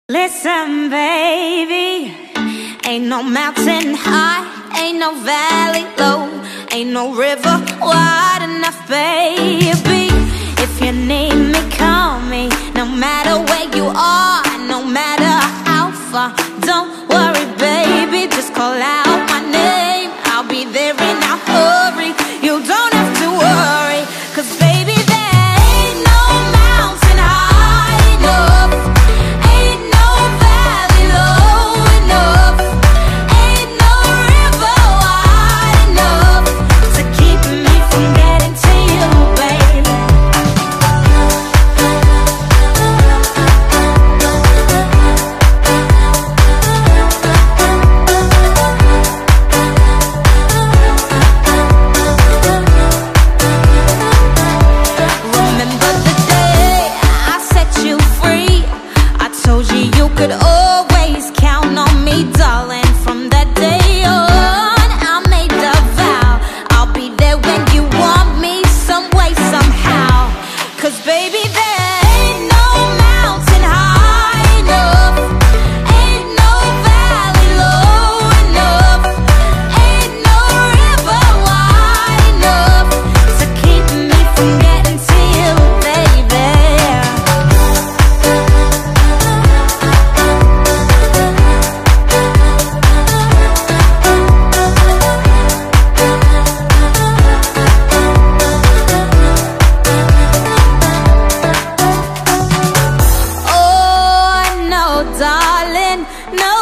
Listen, baby, ain't no mountain high, ain't no valley low, ain't no river wide enough, baby. If you need me, call me, no matter where you are, no matter how far. Don't worry, baby, just call out my name, I'll be there in a hurry. You don't have to worry, 'cause baby, there ain't no mountain high enough, ain't no valley low enough, ain't no river wide enough to keep me from getting to you, baby. Remember the day I set you free, I told you you could always count on me, darling. From that day on, I made a vow, I'll be there when you want me, some way, somehow. 'Cause baby, there ain't no mountain high enough, ain't no valley low enough, ain't no river wide enough to keep me from getting to you, baby. Oh, no, darling, no,